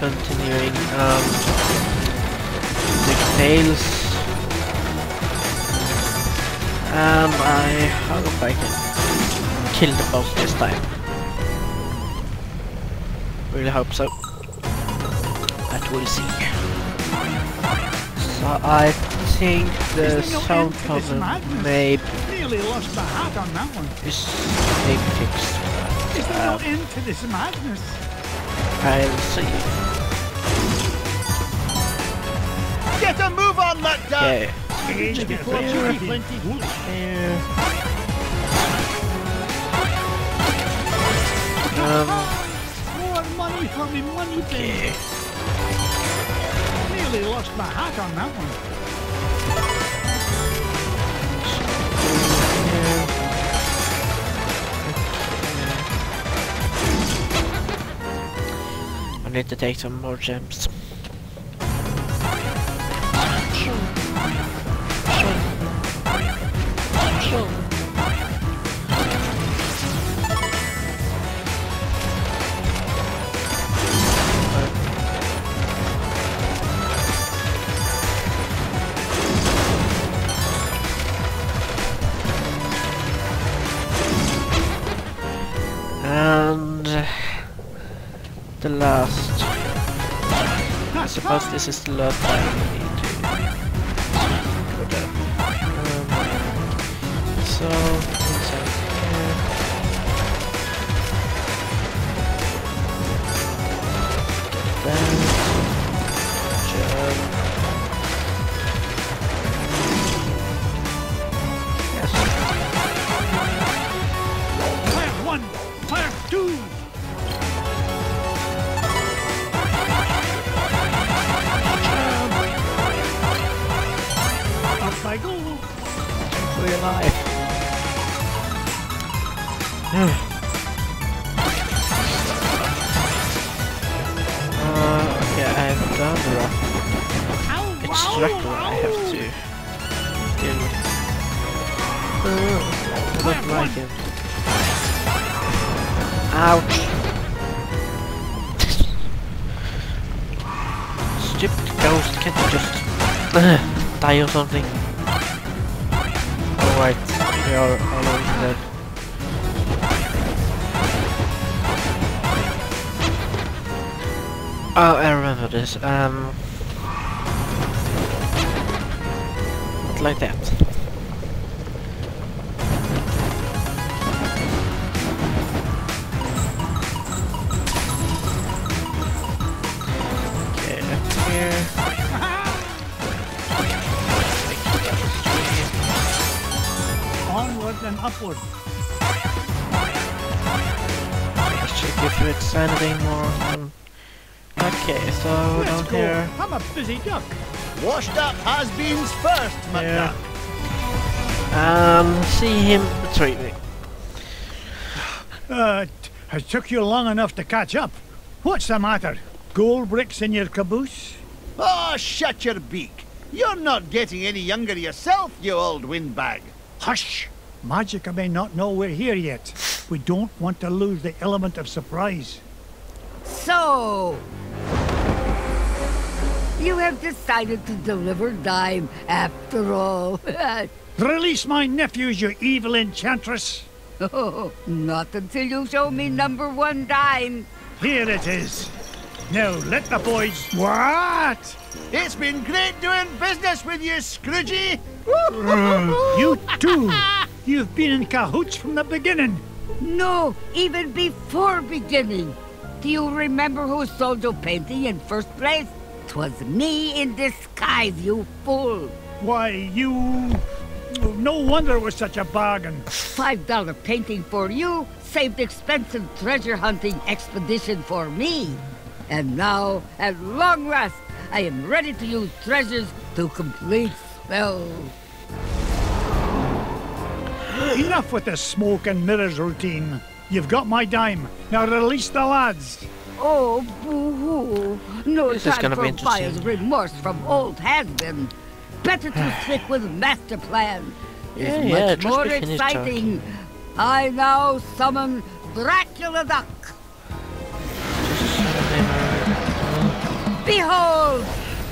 continuing the fails, and I hope I can kill the boss this time. Really hope so. That we'll see. So I think the sound problem may Nearly lost my hat on that one. is maybe fixed. Is there no end to this madness? I'll see. Get a move on, that guy! Okay. Age before you be plenty foolish. Here. More money for me money bin. Nearly lost my hat on that one. I need to take some more gems. And the last. I suppose this is the last time we need to go down. So inside here. Then jump. Yes. Fire one, fire two. Up I go. We're alive. Okay, I have done the rock. It's Dracula I have to deal with. I don't like him. Ouch! Stupid ghost, can't you just die or something? Alright, we are almost dead. Oh, I remember this. Not like that. Okay, up here. Onward and upward. Let's check if it's anything more. Okay, so Let's down go. here. I'm a busy duck. Washed up has-beens first, Yeah. McDuck. See him betray me. It took you long enough to catch up. What's the matter? Gold bricks in your caboose? Oh, shut your beak. You're not getting any younger yourself, you old windbag. Hush! Magica may not know we're here yet. We don't want to lose the element of surprise. So, you have decided to deliver Dime after all. Release my nephews, you evil enchantress! Oh, not until you show me number 1 Dime. Here it is. Now let the boys... What? It's been great doing business with you, Scroogey. You too! You've been in cahoots from the beginning. No, even before beginning. Do you remember who sold your painting in first place? 'Twas me in disguise, you fool. Why, you... No wonder it was such a bargain. $5 painting for you saved expensive treasure hunting expedition for me. And now, at long last, I am ready to use treasures to complete spells. Enough with the smoke and mirrors routine. You've got my dime. Now release the lads. Oh, boo-hoo. No This is time gonna be for interesting. buyer's remorse from old has-been. Better to stick with master plan. It's Yeah, much just more be finished exciting. I now summon Dracula Duck. Behold!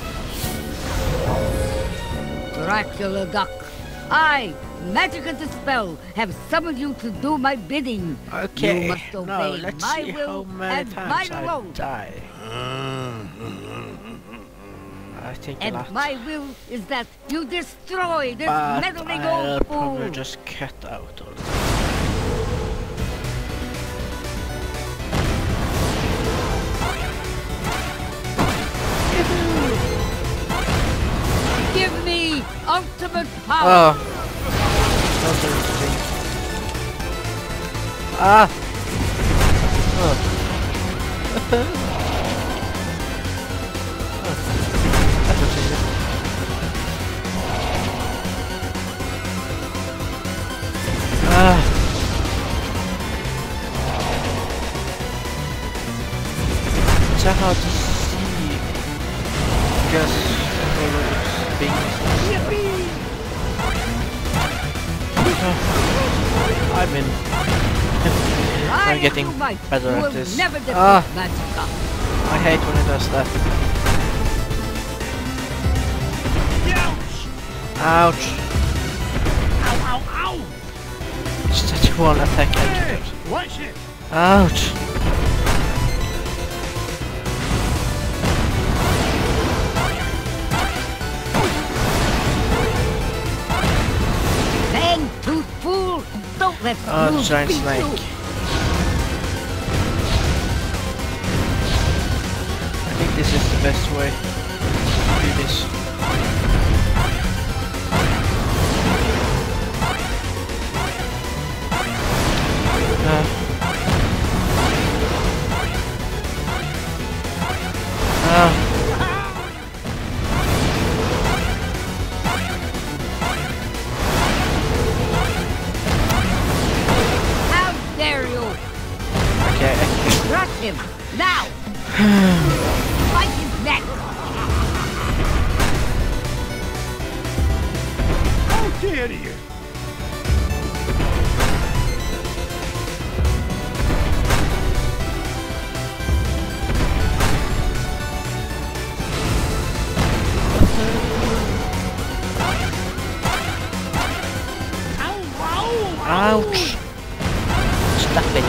Dracula Duck, I, Magic and Dispel, have summoned you to do my bidding. Okay, You must obey now let's my see will how many and times my I won't. die. I think a And lot. my will is that you destroy this But meddling I'll old probably fool. just cut out all Give me ultimate power. Oh! That's interesting. Ah! Oh. That's interesting. Ah! It's so hard to see because all of those things. I'm in. I'm getting better at this. Never defeat Magica. I hate when it does that. Ouch! Ow, ow, ow! It's just one attack I Hey, get. watch it! Ouch! Fang-tooth fool! Don't let Oh, fools giant beat snake. you. I think this is the best way to do this. How dare you! Okay. Crush him! Now! Bite his neck! How dare you! Ouch! Stop it.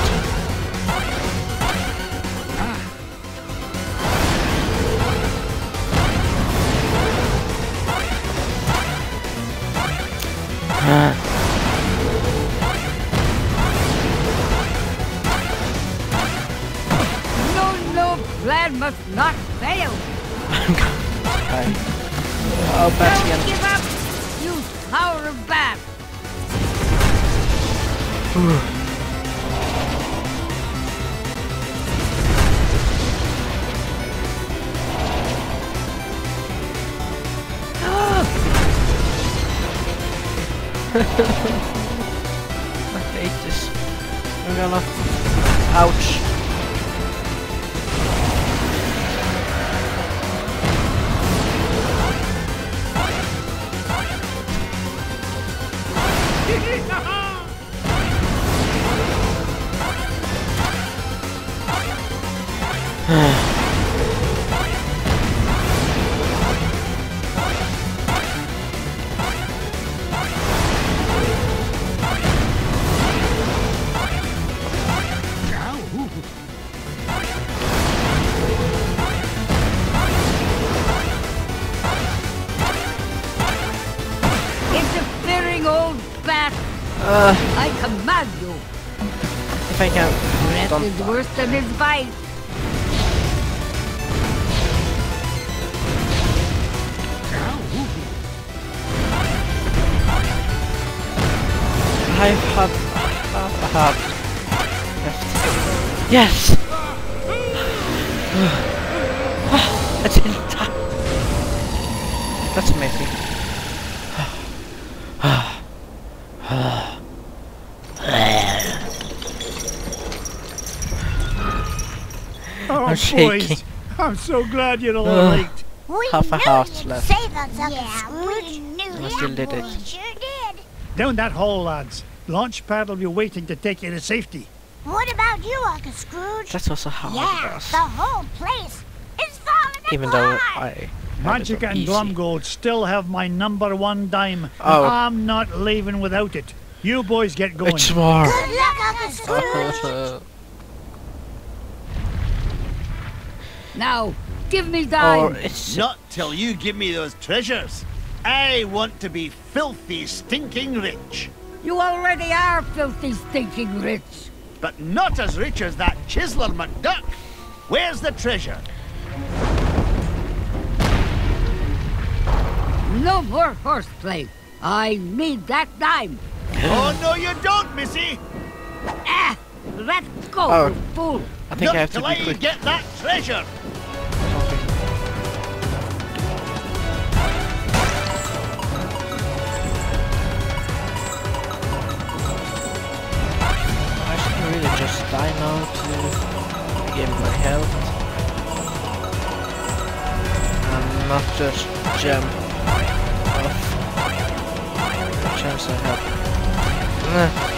No plan must not fail! Oh, Don't Bastion. give up! Use power of bat! I hate this. I'm gonna... Ouch. Interfering old bat! I command you! If I can... Breath Don't is die. worse than his bite! I have half a heart left. Yes! I didn't die. That's amazing. Oh, I'm shaking. boys, I'm so glad you're all right. We Half a knew heart you'd left. save us, Uncle Yeah, Scrooge. we knew I that. still did it. We sure did. Down that hall, lads. Launchpad will be waiting to take you to safety. What about you, Uncle Scrooge? That's also hard Yeah, boss. the whole place is falling Even though I... Magic and Glumgold still have my #1 dime. Oh. I'm not leaving without it. You boys get going. It's more. Good luck, Uncle Scrooge. Now, give me Or dime. it's... Not till you give me those treasures. I want to be filthy, stinking rich. You already are filthy, stinking rich. But not as rich as that Chiseler McDuck. Where's the treasure? No more horseplay. I need that dime. Oh, no you don't, missy. Ah! Let go, Oh. you fool. I think Not I have to till be I quick. get that treasure. I should really just die now to regain my health. And not just jump off the chance I have. Nah.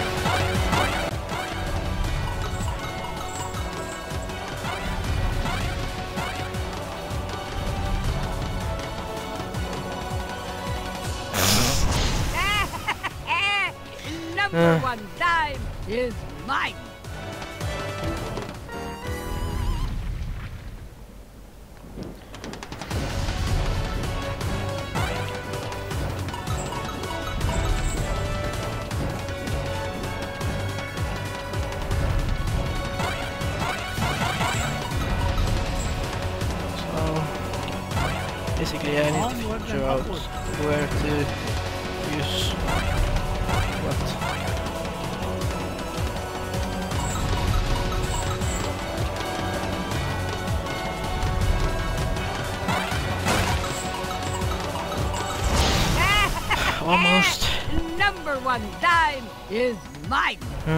#1 dime is mine. So basically I need to figure out where to use what. Almost. #1 dime is mine.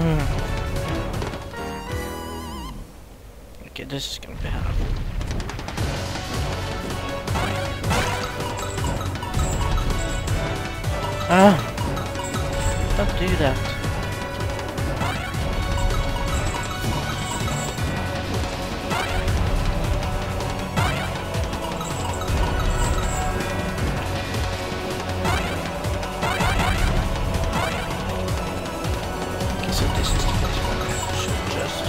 Okay, this is gonna be hard. Don't do that. Okay, so this is the place where I should just...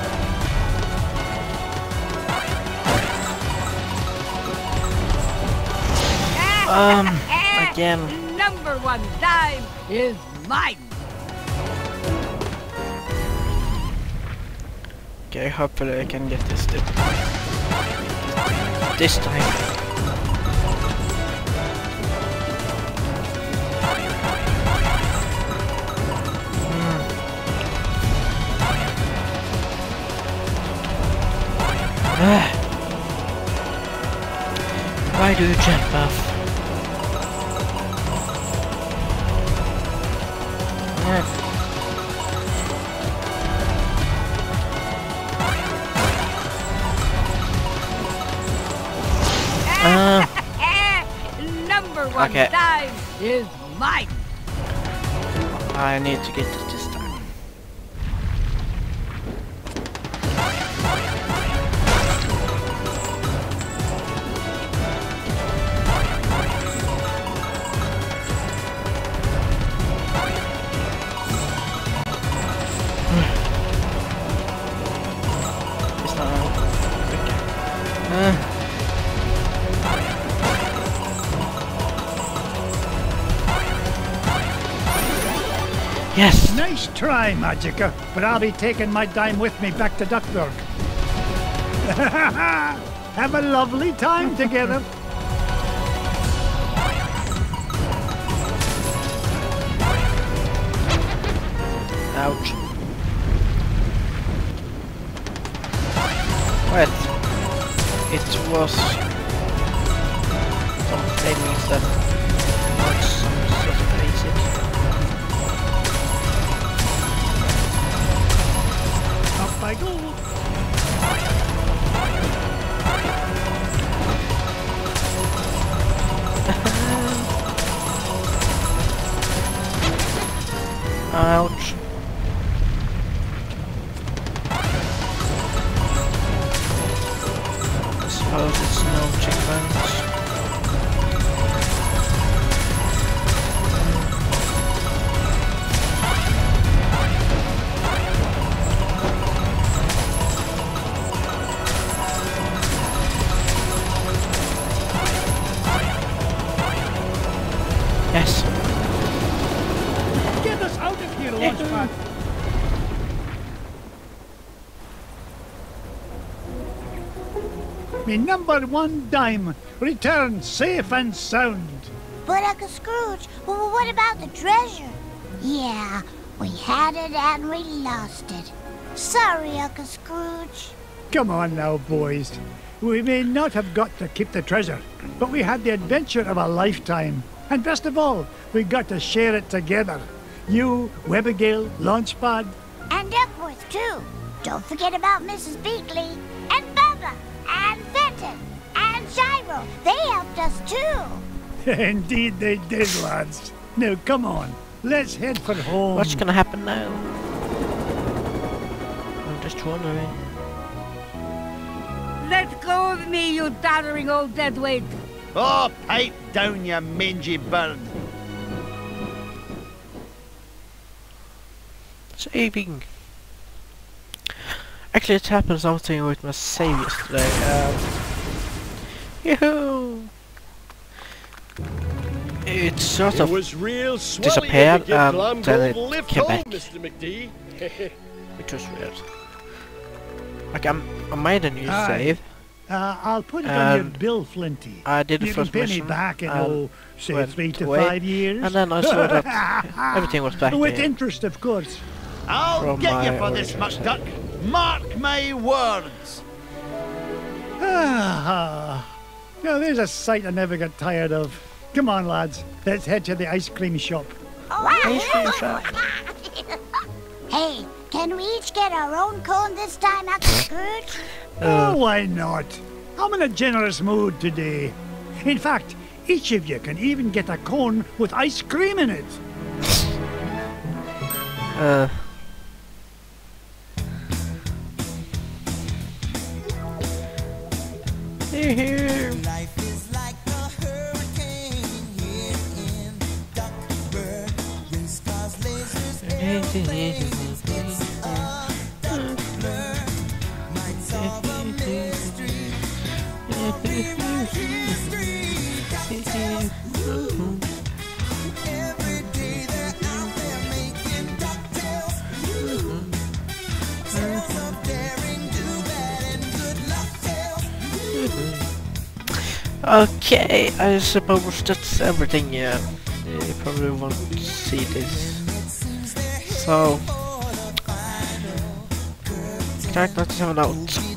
again. #1 dime is mine. Okay, hopefully I can get this time. Why do you jump off? #1 Okay. dime is mine. I need to get it this time. It's not okay. Yes! Nice try, Magica, but I'll be taking my dime with me back to Duckburg. Have a lovely time together. Ouch. Wait. It was some things that not some sort of basic. Up I go. Ouch. I suppose it's no Yes. Get us out of here, Launchpad. Me number 1 dime. Return safe and sound. But Uncle Scrooge, what about the treasure? Yeah, we had it and we lost it. Sorry, Uncle Scrooge. Come on now, boys. We may not have got to keep the treasure, but we had the adventure of a lifetime. And best of all, we got to share it together. You, Webbigail, Launchpad. And Duckworth, too. Don't forget about Mrs. Beakley, and Bubba, and Fenton, and Gyro. They helped us, too. Indeed they did, lads. Now, come on. Let's head for home. What's gonna happen now? I'm just wondering. Let go of me, you doddering old deadweight. Oh, pipe down, you mangy bird. Saving. Actually, it happened something with my save yesterday. Yoo-hoo! It sort of disappeared and then it came back, Mr. McD. which was weird. Like I made a new save. I'll put it on your And bill, Flinty. I did the You can first pay me mission back in, and say, went 3 to away, 5 years. and then I saw that everything was back With again. interest, of course. I'll From get you my for this, original McDuck. Mark my words. Ah, now there's a sight I never get tired of. Come on, lads. Let's head to the ice cream shop. Ice cream shop. Hey, can we each get our own cone this time, Uncle Scrooge? Oh, why not? I'm in a generous mood today. In fact, each of you can even get a cone with ice cream in it. Life is like a hurricane here in Duckburg. Race cars, lasers, airplanes. It's a duck blur. Might solve a mystery. Every day they're out there making DuckTales. Tales of daring, do bad, and good luck tales. Okay, I suppose that's everything, yeah. You probably won't see this. So, try not to have an out.